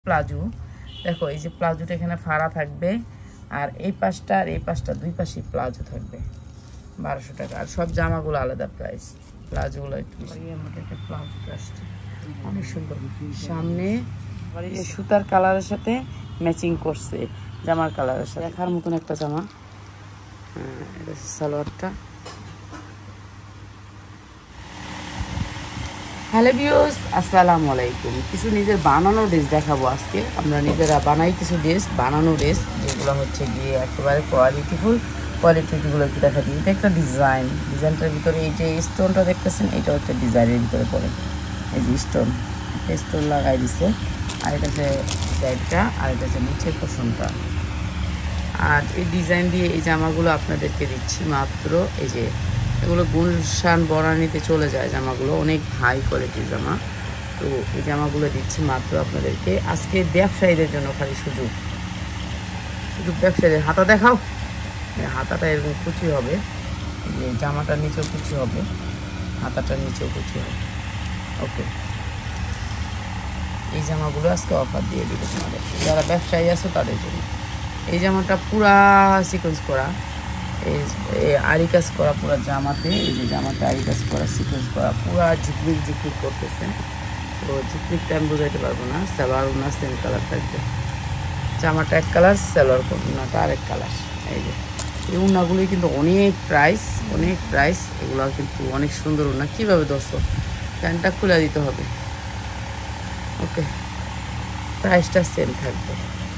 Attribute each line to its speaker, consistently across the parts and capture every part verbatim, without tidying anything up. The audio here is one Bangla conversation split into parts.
Speaker 1: প্লাজো দেখো, এই যে প্লাজোটা এখানে ফাড়া থাকবে, আর এই পাশটা আর এই পাশটা দুই পাশেই প্লাজো থাকবে বারোশো টাকা। আর সব জামাগুলো আলাদা প্রাইস, প্লাজোগুলো একটু একটা প্লাজো আসছে অনেক সুন্দর, সামনে সুতার কালারের সাথে ম্যাচিং করছে জামার কালারের সাথে, দেখার মতন একটা জামা। হ্যাঁ, এটা সালোয়ারটা। হ্যালো ভিউয়ার্স, আসসালামু আলাইকুম। কিছু নিজের বানানো ড্রেস দেখাবো আজকে। আমরা নিজেরা বানাই কিছু ড্রেস, বানানো ড্রেস যেগুলো হচ্ছে গিয়ে একেবারে কোয়ালিটিফুল। কোয়ালিটিগুলো একটু দেখা দিই। এটা একটা ডিজাইন, ডিজাইনটার ভিতরে এই যে স্টোনটা দেখতেছেন, এটা হচ্ছে ডিজাইনের ভিতরে পড়ে। এই যে স্টোন, একটা স্টোন লাগাই দিছে, আর এটা হচ্ছে সাইডটা, আর এটা হচ্ছে নিচের পোর্শনটা। আর এই ডিজাইন দিয়ে এই জামাগুলো আপনাদেরকে দিচ্ছি মাত্র, এই যে এগুলো গুলশান বনানীতে চলে যায় জামাগুলো, অনেক হাই কোয়ালিটির জামা। তো এই জামাগুলো দিচ্ছি মাত্র আপনাদেরকে আজকে ব্যবসায়ীদের জন্য, খালি সুযোগ শুধু ব্যবসায়ীদের। হাতা দেখাও, হাতাটা এরকম কুচি হবে, যে জামাটার নিচেও কুচি হবে, হাতাটার নিচেও কুচি হবে। ওকে, এই জামাগুলো আজকে অফার দিয়ে দিব তোমাদের, যারা ব্যবসায়ী আছে তাদের জন্য। এই জামাটা পুরা সিকোয়েন্স করা, এই আরি কাজ করা পুরো জামাতে। এই যে জামাতে আরি কাজ করা, সিকোয়েন্স করা, পুরা ঝিকমিক ঝিকমিক করতেছে। তো ঝিকমিকটা আমি বোঝাইতে পারবো না। সালোয়ার ওনা সেম কালার থাকবে, জামাটা এক কালার, সালোয়ার ওনাটা আরেক কালার। এই যে এই উন্নাগুলোই কিন্তু অনেক প্রাইস, অনেক প্রাইস। এগুলো কিন্তু অনেক সুন্দর উন্না। কীভাবে দর্শক, প্যান্টটা খুলে দিতে হবে। ওকে, প্রাইসটা সেম থাকবে।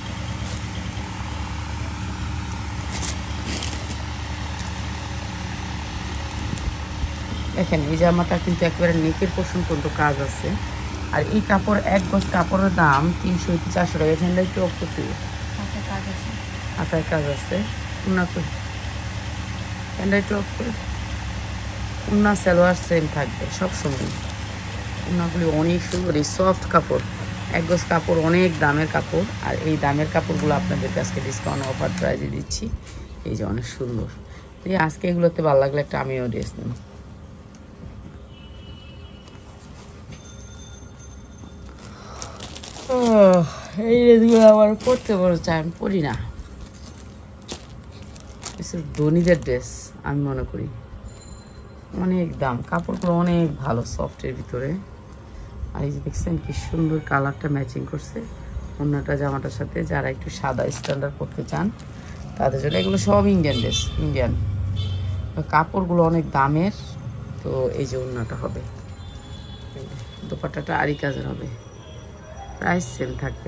Speaker 1: দেখেন এই জামাটা কিন্তু একেবারে নেকের পোর্শন পর্যন্ত কাজ আছে। আর এই কাপড়, এক গজ কাপড়ের দাম তিনশো চারশো টাকা। এখানটা একটু অফ করতে হাতায় কাজ আছে, উন্না করে এখানটা একটু অফ করে। উন্না সালোয়ার সেম থাকবে সবসময়। উন্নাগুলি অনেক সুন্দর, এই সফট কাপড়, এক গজ কাপড়, অনেক দামের কাপড়। আর এই দামের কাপড়গুলো আপনাদের কাছে ডিসকাউন্ট অফার প্রাইজে দিচ্ছি। এই যে অনেক সুন্দর। এই আজকে এগুলোতে ভালো লাগলে একটা আমিও ড্রেস নিই। এই ড্রেসগুলো আমার পরতে বড় চাই, আমি পরি না। ধনীদের ড্রেস আমি মনে করি, অনেক দাম, কাপড়গুলো অনেক ভালো, সফটের ভিতরে। আর এই যে দেখছেন কি সুন্দর কালারটা ম্যাচিং করছে অন্যটা জামাটার সাথে। যারা একটু সাদা স্ট্যান্ডার্ড করতে চান তাদের জন্য এগুলো সব ইন্ডিয়ান ড্রেস, ইন্ডিয়ান। কাপড়গুলো অনেক দামের। তো এই যে অন্যটা হবে, দোপাট্টাটা আরি কাজের হবে, প্রাইস সেম থাকবে।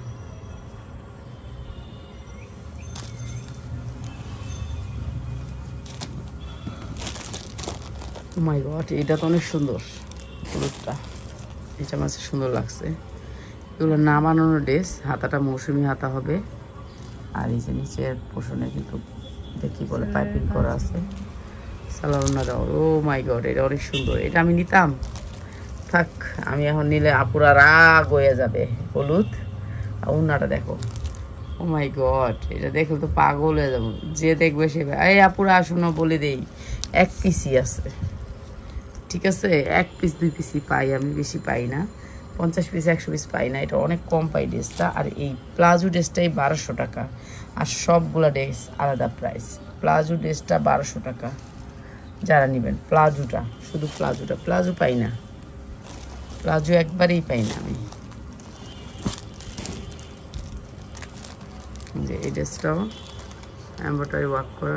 Speaker 1: ও মাই গড, এটা তো অনেক সুন্দর, হলুদটা এটা আমার সুন্দর লাগছে। এগুলো না বানানো ড্রেস, হাতাটা মৌসুমি হাতা হবে। আর এই যে নিচের পোষণে কিন্তু দেখি বলে পাইপিং করা আছে, সালোয়ার না দাও। ও মাই গড, এটা অনেক সুন্দর, এটা আমি নিতাম। থাক, আমি এখন নিলে আপুরা রাগ হয়ে যাবে। হলুদ আর উন্নাটা দেখো, ও মাই গড, এটা দেখলে তো পাগল হয়ে যাবো। যে দেখবে সে, এই আপুরা আসুন বলে দেই, এক পিসই আছে, ঠিক আছে? এক পিস দুই পিসই পাই আমি, বেশি পাই না। পঞ্চাশ পিস একশো পিস পাই না, এটা অনেক কম পাই ড্রেসটা। আর এই প্লাজো ড্রেসটাই বারোশো টাকা, আর সবগুলা ড্রেস আলাদা প্রাইস। প্লাজো ড্রেসটা বারোশো টাকা, যারা নেবেন প্লাজোটা, শুধু প্লাজোটা। প্লাজো পাই না, প্লাজো একবারেই পাই না আমি। যে এই ড্রেসটাও এমব্রয়ডারি ওয়ার্ক করা,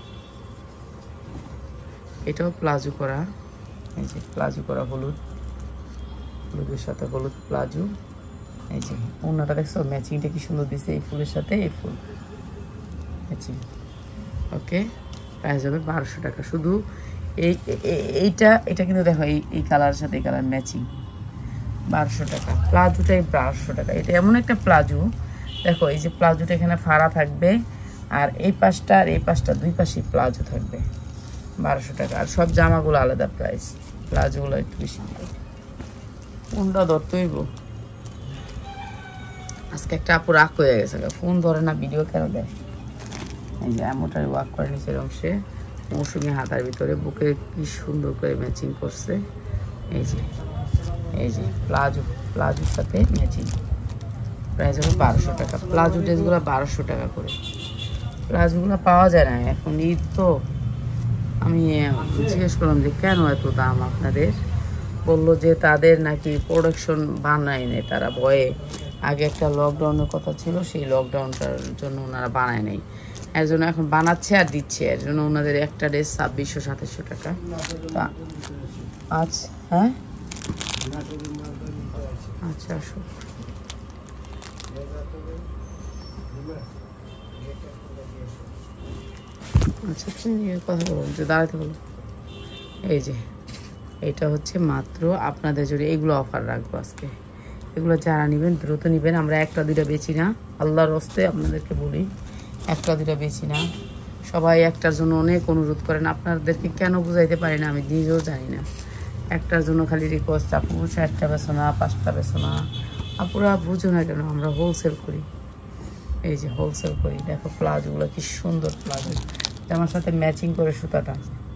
Speaker 1: এটাও প্লাজো করা। এই যে প্লাজো করা, হলুদ, হলুদের সাথে হলুদ প্লাজো। এই যে ওনাটা দেখছো ম্যাচিংটা কি সুন্দর দিছে, এই ফুলের সাথে এই ফুল ম্যাচিং। ওকে, প্রাইস হবে বারোশো টাকা শুধু। এই এইটা এটা কিন্তু দেখো, এই এই কালারের সাথে এই কালার ম্যাচিং, বারোশো টাকা। প্লাজোটাই বারোশো টাকা। এটা এমন একটা প্লাজো, দেখো এই যে প্লাজোটা এখানে ফাড়া থাকবে, আর এই পাশটা আর এই পাশটা দুই পাশেই প্লাজো থাকবে, বারোশো টাকা। আর সব জামাগুলো আলাদা প্রাইস, প্লাজোগুলো একটু বেশি। কোনটা ধরতে হইব আজকে? একটা আপু রাগ হয়ে গেছে, ফোন ধরে না, ভিডিও কেন দেয়। এই যে এমনটাই ওয়ার্ক করে নিচের অংশে, মৌসুমি হাতার ভিতরে, বুকে কি সুন্দর করে ম্যাচিং করছে। এই যে এই যে প্লাজো, প্লাজোর সাথে ম্যাচিং। প্রাইস হবে বারোশো টাকা। প্লাজো ড্রেসগুলো বারোশো টাকা করে। প্লাজোগুলো পাওয়া যায় না এখন, ঈদ তো। আমি জিজ্ঞেস করলাম যে কেন এত দাম আপনাদের, বললো যে তাদের নাকি প্রোডাকশন বানায় নেই তারা, ভয়ে আগে একটা লকডাউনের কথা ছিল, সেই লকডাউনটার জন্য ওনারা বানায় নেই, এর জন্য এখন বানাচ্ছে আর দিচ্ছে, এর জন্য ওনাদের একটা ড্রেস ছাব্বিশশো সাতাশশো টাকা। তা আচ্ছা, হ্যাঁ আচ্ছা আসো। আচ্ছা তুমি কথা বলো, যে দাঁড়াতে বলো। এই যে এটা হচ্ছে মাত্র আপনাদের জন্য, এগুলো অফার রাখবো আজকে। এগুলো যারা নেবেন দ্রুত নেবেন, আমরা একটা দুইটা বেচি না, আল্লাহর হস্তে আপনাদেরকে বলি, একটা দুইটা বেচি না। সবাই একটার জন্য অনেক অনুরোধ করেন, আপনাদেরকে কেন বুঝাইতে পারি না আমি নিজেও জানি না। একটার জন্য খালি রিকোয়েস্ট, আপু চারটা বেছো না, পাঁচটা বেছো না, আপুরা বুঝো না কেন, আমরা হোলসেল করি। এই যে হোলসেল করি, দেখো প্লাজোগুলো কি সুন্দর প্লাজো, জামার সাথে ম্যাচিং করে সুতাটা।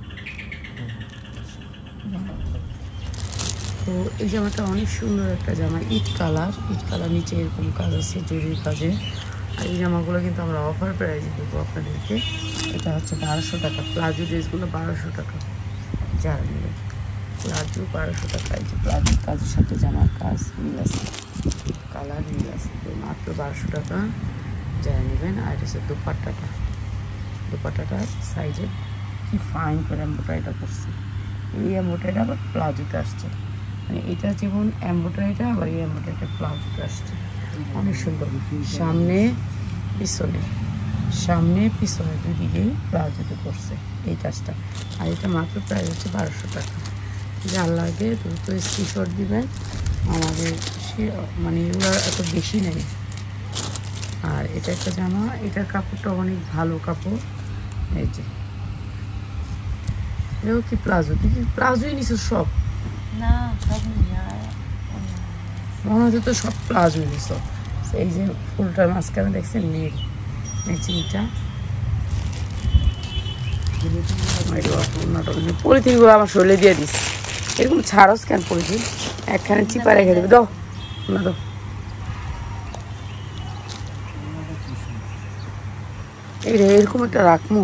Speaker 1: তো এই জামাটা অনেক সুন্দর একটা জামা, ইট কালার, ইট কালার নিচে এরকম কাজ আছে জরির কাজে। আর এই জামাগুলো কিন্তু আমরা অফার প্রাইজে দেবো আপনাদেরকে। এটা হচ্ছে বারোশো টাকা। প্লাজো ড্রেসগুলো বারোশো টাকা যারা নেবে, প্লাজো বারোশো টাকা। এই যে প্লাজোর কাজের সাথে জামার কাজ মিল আছে, কালার মিল আছে, তো মাত্র বারোশো টাকা যারা নেবেন। আর এটা হচ্ছে দোপাট্টাটা, দোপাট্টাটা সাইজে কি ফাইন করে এম্বোটারিটা করছে, এই এম্বোটারিটা আবার প্লাজোতে আসছে, মানে এটা যেমন এম্বোটারিটা আবার এই এম্বোটারিটা প্লাজোতে আসছে, অনেক সুন্দর। সামনে পিছনে, সামনে পিছনে দুই দিকেই প্লাজোতে করছে এই কাজটা। আর এটা মাত্র প্রাইস হচ্ছে বারোশো টাকা। যার লাগে দ্রুত স্ক্রিনশট দিবেন আমাদের, সে মানে এগুলো এত বেশি নেই। আর এটা একটা জামা, এটার কাপড়টা অনেক ভালো কাপড়। এই যে এটাও কি প্লাজো, তুই কি প্লাজোই নিছো সব?
Speaker 2: না সব
Speaker 1: মনে হচ্ছে তো সব প্লাজো নিছো। এই যে ফুলটার মাঝখানে দেখছেন নীল ম্যাচিংটা, পলিথিনগুলো আমার শরীরে দিয়ে দিস, এরকম ছাড়স কেন পলিথিন, একখানে চিপা রেখে দেবে, দাও না দাও। এই রে এরকম একটা রাখমু,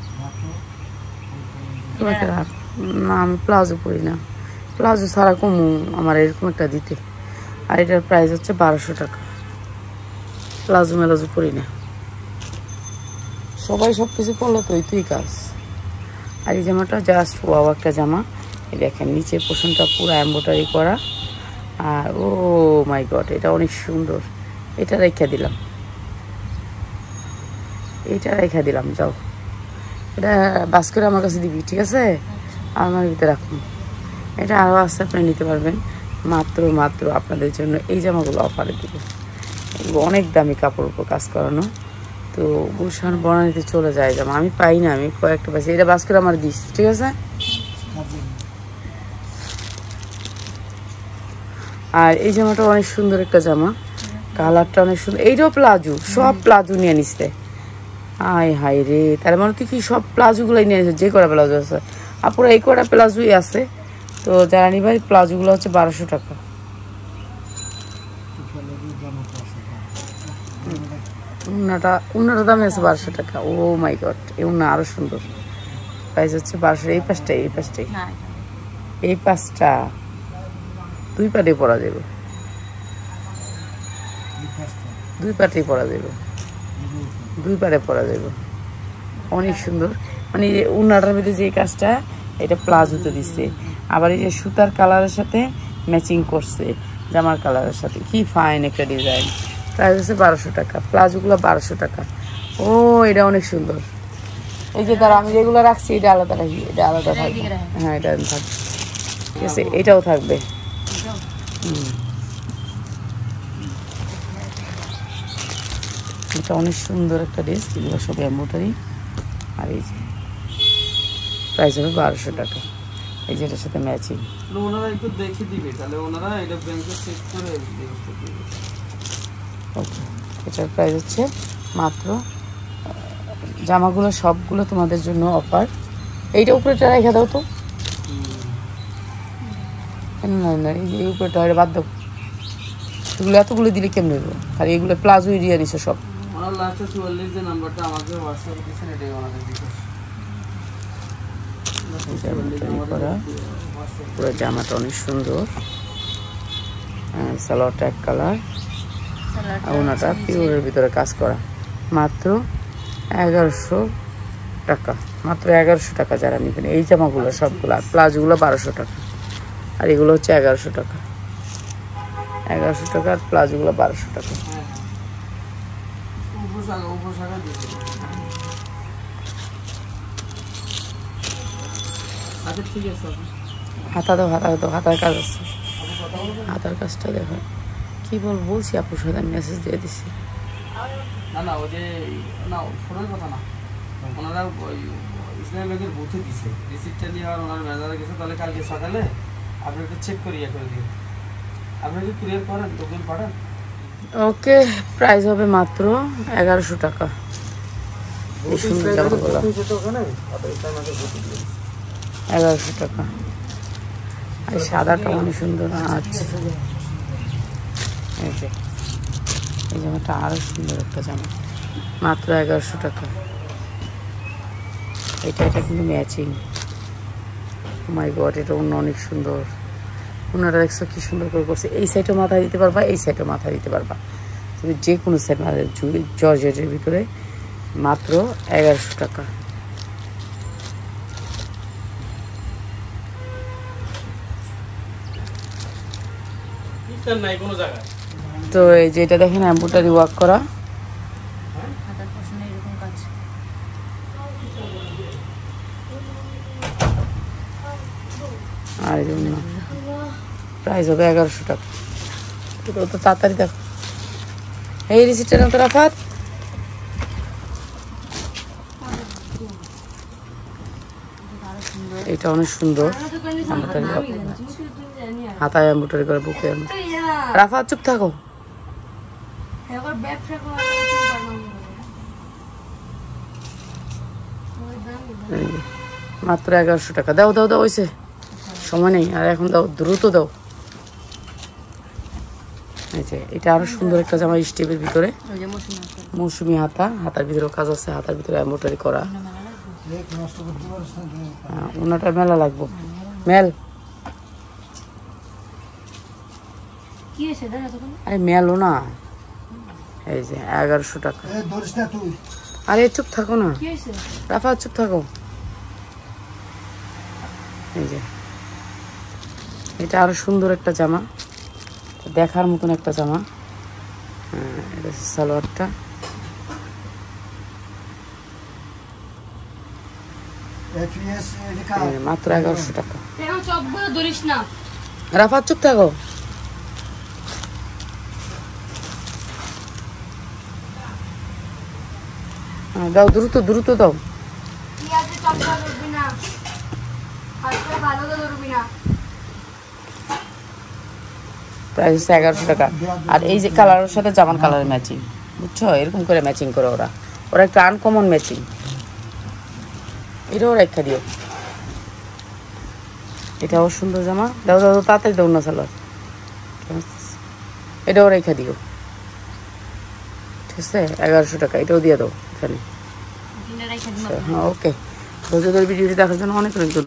Speaker 1: এরকম একটা রাখ না, আমি প্লাজো পরি না, প্লাজো ছাড়া কমু আমার এরকম একটা দিতে। আর এটার প্রাইস হচ্ছে বারোশো টাকা। প্লাজো মেলাজো পরি না, সবাই সব কিছু করলে তো তুই কাজ। আর এই জামাটা জাস্ট ওয়াও একটা জামা, এই দেখেন নিচের পোর্শনটা পুরো এমব্রয়ডারি করা। আর ও মাই গড, এটা অনেক সুন্দর, এটা রেখে দিলাম, এইটা রেখে দিলাম, যাও এটা বাস করে আমার কাছে দিবি, ঠিক আছে? আমার ভিতরে রাখুন, এটা আরও আস্তে আপনি নিতে পারবেন। মাত্র মাত্র আপনাদের জন্য এই জামাগুলো অফারে দিব, এগুলো অনেক দামি কাপড় উপর কাজ করানো, তো গুলশান বনানীতে চলে যায় জামা, আমি পাই না, আমি কয়েকটা পাইছি, এটা বাস করে আমার দিস, ঠিক আছে? আর এই জামাটা অনেক সুন্দর একটা জামা, কালারটা অনেক সুন্দর, এইটাও প্লাজো, সব প্লাজো নিয়ে নিচ্ছে। আয় হাই রে, তার মানে তুই কি সব প্লাজোগুলোই নিয়ে নিচ্ছে, যে কটা প্লাজো আছে আপুরা এই কটা প্লাজোই আছে। তো যারা নিবে প্লাজোগুলো হচ্ছে বারোশো টাকা। উন্নাটা উন্নাটা দামে আছে বারোশো টাকা। ও মাই গড, এই উন্না আরো সুন্দর, প্রাইস হচ্ছে বারোশো। এই পাঁচটাই, এই পাঁচটাই, এই পাঁচটা দুই পাটে পরা যাবে, দুই পাটেই পরা যাবে, দুই পাটে পরা যাবে, অনেক সুন্দর। মানে উন্নাটার মধ্যে যে কাজটা, এটা প্লাজোতে দিচ্ছে, আবার এই যে সুতার কালারের সাথে ম্যাচিং করছে জামার কালারের সাথে, কি ফাইন একটা ডিজাইন। প্রাইস হচ্ছে বারোশো টাকা, প্লাজোগুলো বারোশো টাকা। ও এটা অনেক সুন্দর, এই যে তারা আমি যেগুলো রাখছি এটা আলাদা রাখি, এটা আলাদা থাকবে, হ্যাঁ এটা থাকবে, ঠিক আছে, এটাও থাকবে। হুম, এটা অনেক সুন্দর একটা ড্রেস, এগুলো সব এমব্রয়ডারি। আর এই যে প্রাইস হবে বারোশো টাকা, এই যে এটার সাথে ম্যাচিং।
Speaker 3: ওনারা একটু দেখে দিবে, তাহলে ওনারা এটা ব্যাংকে চেক করে দিবে।
Speaker 1: ওকে, এটার প্রাইস হচ্ছে মাত্র, জামাগুলো সবগুলো তোমাদের জন্য অফার। এইটা উপরেটা রেখে দাও তো, না না এই উপরেটা বাদ দাও, এগুলো এতগুলো দিলে কেমন হইব? খালি এগুলো প্লাজো এরিয়া নিছে সব।
Speaker 3: ওনার লাস্টে চুয়াল্লিশ যে নাম্বারটা আমাকে হোয়াটসঅ্যাপে দিয়েছেন এটাই ওনাদের বিকাশ।
Speaker 1: করা পুরো জামাটা অনেক সুন্দর, সালোয়ারটা এক কালার, আর ওনাটা পিওরের ভিতরে কাজ করা, মাত্র এগারোশো টাকা। মাত্র এগারোশো টাকা যারা নেবেন এই জামাগুলো সবগুলো। আর প্লাজোগুলো বারোশো টাকা, আর এগুলো হচ্ছে এগারোশো টাকা। এগারোশো টাকা আর প্লাজোগুলো বারোশো টাকা।
Speaker 3: আচ্ছা ঠিক আছে,
Speaker 1: হাতা দাও, হাতা দাও, হাতার কাজ আছে, হাতার কাজটা দেখো। কি বল বলছি আপুর সাথে মেসেজ দিয়ে দিছি।
Speaker 3: না না ওই যে না ফোনের কথা না, ওনারা ওই ইসলামী ব্যাংকের বুথে দিছে রিসিপ্টটা নিয়ে, আর ওনার ম্যানেজারে গেছে। তাহলে কালকে সকালে আপনি একটু চেক করে ইয়ে করে দিন। আপনি কি ক্লিয়ার করেন, দোকান পাঠান।
Speaker 1: ওকে, প্রাইস হবে মাত্র এগারোশো টাকা। এই সুন্দর জামাগুলো এগারোশো টাকা। আর সাদাটা অনেক সুন্দর। আচ্ছা, এই যে এই জামাটা আরো সুন্দর একটা জামা, মাত্র এগারোশো টাকা। এটা এটা কিন্তু ম্যাচিং। মাই গড, এটা অন্য অনেক সুন্দর। ওনারা দেখছো কি সুন্দর করে করছে। এই সাইডও মাথায় দিতে পারবা, এই সাইডও মাথায় দিতে পারবা, তুমি যে কোনো সাইড মাথায়। জর্জেটের ভিতরে মাত্র এগারোশো টাকা। তো এই যে এটা দেখেন এমব্রয়ডারি ওয়ার্ক করা, আর এই জন্য প্রাইস হবে এগারোশো টাকা। এটা তো তাড়াতাড়ি দেখো। এই রিসিপ্টটা না তো রাফাত, এটা অনেক সুন্দর। হাতায় এমব্রয়ডারি করে বুকে। রাফাত চুপ থাকো। মাত্র এগারোশো টাকা। দাও দাও দাও, হয়েছে, সময় নেই আর, এখন দাও, দ্রুত দাও। এই যে এটা আরো সুন্দর একটা জামা, স্টেপের ভিতরে মৌসুমি হাতা, হাতার ভিতরে কাজ আছে, হাতার ভিতরে এমব্রয়ডারি করা। ওনাটা মেলা লাগবো, মেল। আরে মেলো না। এই যে এগারোশো টাকা। আরে চুপ থাকো না রাফা, চুপ থাকো। এই যে এটা আরো সুন্দর একটা জামা, দেখার মতন একটা জামা। এটা সালোয়ারটা, মাত্র এগারোশো টাকা। রাফা চুপ থাকো। দাও, দ্রুত দ্রুত দাও। প্রাইস হচ্ছে এগারোশো টাকা। আর এই যে কালারের সাথে জামান কালারের ম্যাচিং, বুঝছো, এরকম করে ম্যাচিং করে ওরা। ওরা একটা আনকমন ম্যাচিং। এটাও রেখা দিও, এটাও সুন্দর জামা। দাও দাও তাড়াতাড়ি দাও না সালোয়ার, এটাও রেখা দিও। ঠিক আছে, এগারোশো টাকা। এটাও দিয়ে দাও এখানে। হ্যাঁ ওকে, ভিডিওটি দেখার জন্য অনেক অনেক